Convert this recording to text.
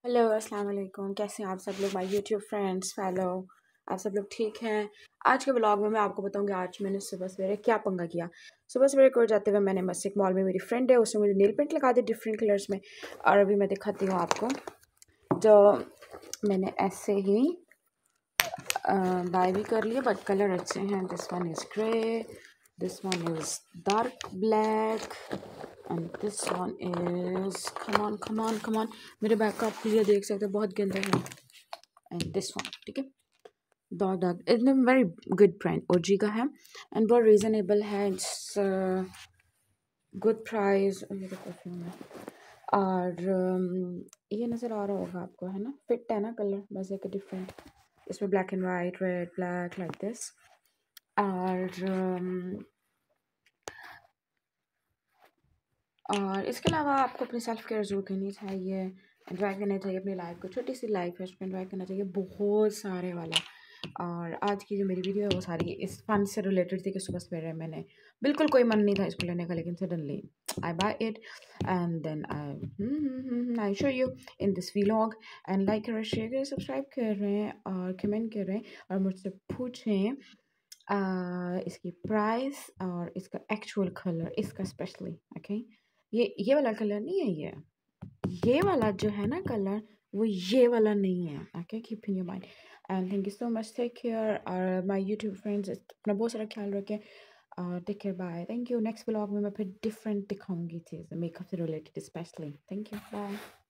Hello अस्सलाम वालेकुम। कैसे हैं आप सब लोग, माय यूट्यूब फ्रेंड्स फैलो। आप सब लोग ठीक हैं? आज के ब्लॉग में मैं आपको बताऊंगी आज मैंने सुबह सवेरे क्या पंगा किया। सुबह सवेरे को जाते हुए मैंने बस एक मॉल में मेरी फ्रेंड है, उसने मुझे नेल पेंट लगा दी डिफरेंट कलर्स में। और अभी मैं दिखाती हूँ आपको जो मैंने ऐसे ही बाय भी कर लिया, बट कलर अच्छे हैं। This one is grey, this one is dark black and this one is come on. मेरे बैग का आप क्लियर देख सकते हो, बहुत गंदा है। एंड दिस वन, ठीक है, डॉग एकदम वेरी गुड ब्रांड ओजी का है एंड बहुत रीज़नेबल है। It's good price. ये देखो परफ्यूम है। और ये नज़र आ रहा होगा आपको, है ना, फिट है ना कलर, बस एक डिफरेंट, इसमें black and white, red black like this. और इसके अलावा आपको अपनी सेल्फ केयर ज़रूर करनी चाहिए, एंजॉय करना चाहिए अपनी लाइफ को। छोटी सी लाइफ है, उसको एंजॉय करना चाहिए बहुत सारे वाला। और आज की जो मेरी वीडियो है वो सारी इस फन से रिलेटेड थी कि सुबह सवेरे मैंने बिल्कुल कोई मन नहीं था इसको लेने का, लेकिन suddenly I buy it and then I show you in this vlog. And like करें, शेयर करें, सब्सक्राइब कर रहे हैं और कमेंट कर रहे हैं और मुझसे पूछें इसकी प्राइस और इसका एक्चुअल कलर, इसका स्पेशली। ओके, ये वाला कलर नहीं है, ये वाला जो है ना कलर, वो ये वाला नहीं है। Okay, keep in your mind and thank you so much. Take care. और माय यूट्यूब फ्रेंड्स, अपना बहुत सारा ख्याल रखें और take care. Bye, thank you. Next blog में मैं फिर डिफरेंट दिखाऊंगी चीज़ मेकअप से related specially. Thank you, bye.